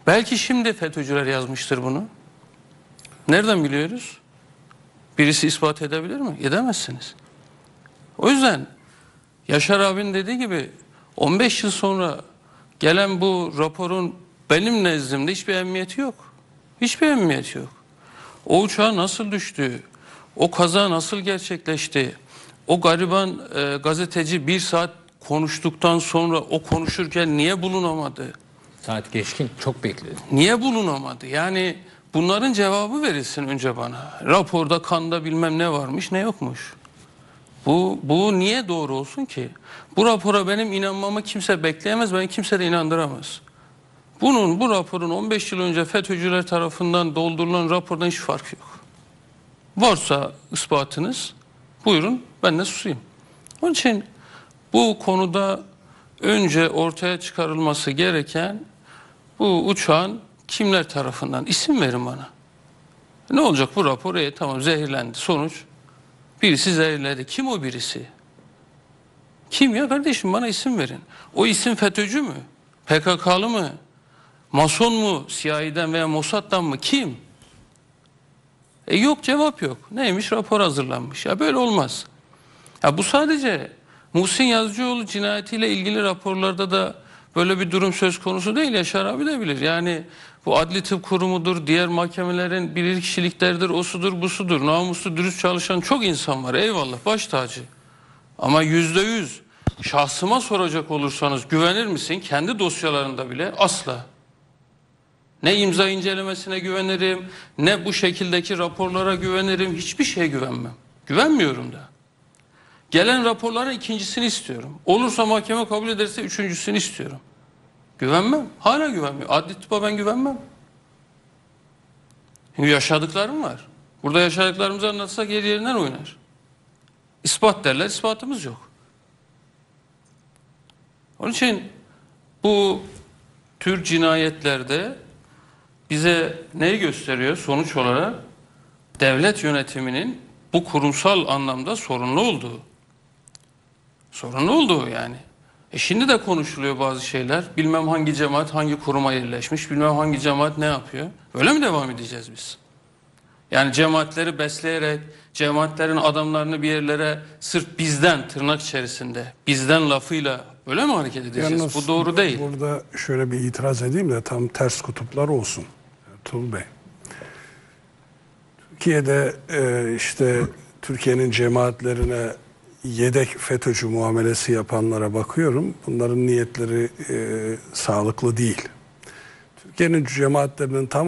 Belki şimdi FETÖ'cüler yazmıştır bunu. Nereden biliyoruz? Birisi ispat edebilir mi? Edemezsiniz. O yüzden Yaşar abinin dediği gibi 15 yıl sonra gelen bu raporun benim nezdimde hiçbir ehemmiyeti yok. Hiçbir ehemmiyeti yok. O uçağa nasıl düştü? O kaza nasıl gerçekleşti? O gariban gazeteci 1 saat konuştuktan sonra o konuşurken niye bulunamadı? Saat geçkin çok bekledi. Niye bulunamadı? Yani bunların cevabı verilsin önce bana. Raporda kanda bilmem ne varmış ne yokmuş. Bu niye doğru olsun ki? Bu rapora benim inanmamı kimse bekleyemez, beni kimse de inandıramaz. Bu raporun 15 yıl önce FETÖ'cüler tarafından doldurulan rapordan hiç farkı yok. Varsa ispatınız buyurun, ben de susayım. Onun için bu konuda önce ortaya çıkarılması gereken bu uçağın kimler tarafından, isim verin bana. Ne olacak bu rapor? Tamam, zehirlendi. Sonuç, birisi zehirledi. Kim o birisi? Kim ya kardeşim, bana isim verin. O isim FETÖ'cü mü? PKK'lı mı? Mason mu? CIA'den veya Mossad'dan mı? Kim? Yok, cevap yok. Neymiş? Rapor hazırlanmış. Ya böyle olmaz. Ya bu sadece Muhsin Yazıcıoğlu cinayetiyle ilgili raporlarda da böyle bir durum söz konusu değil. Yaşar abi de bilir. Yani bu Adli Tıp Kurumu'dur, diğer mahkemelerin bilirkişilikleridir, osudur, busudur. Namuslu, dürüst çalışan çok insan var. Eyvallah, baş tacı. Ama %100 şahsıma soracak olursanız güvenir misin? Kendi dosyalarında bile asla. Ne imza incelemesine güvenirim, ne bu şekildeki raporlara güvenirim. Hiçbir şeye güvenmem. Güvenmiyorum da. Gelen raporların ikincisini istiyorum. Olursa mahkeme kabul ederse üçüncüsünü istiyorum. Güvenmem. Hala güvenmiyorum. Adli tıpa ben güvenmem. Çünkü yaşadıklarım var. Burada yaşadıklarımızı anlatsak yer yerinden oynar. İspat derler, ispatımız yok. Onun için bu tür cinayetlerde bize neyi gösteriyor sonuç olarak? Devlet yönetiminin bu kurumsal anlamda sorunlu olduğu. Sorunlu olduğu yani. Şimdi de konuşuluyor bazı şeyler. Bilmem hangi cemaat hangi kuruma yerleşmiş, bilmem hangi cemaat ne yapıyor. Öyle mi devam edeceğiz biz? Yani cemaatleri besleyerek, cemaatlerin adamlarını bir yerlere sırf bizden, tırnak içerisinde, bizden lafıyla öyle mi hareket edeceğiz? Yalnız bu doğru değil. Burada şöyle bir itiraz edeyim de tam ters kutuplar olsun. Tuğ Bey. Türkiye'de işte Türkiye'nin cemaatlerine yedek FETÖ'cü muamelesi yapanlara bakıyorum. Bunların niyetleri sağlıklı değil. Türkiye'nin cemaatlerinin tam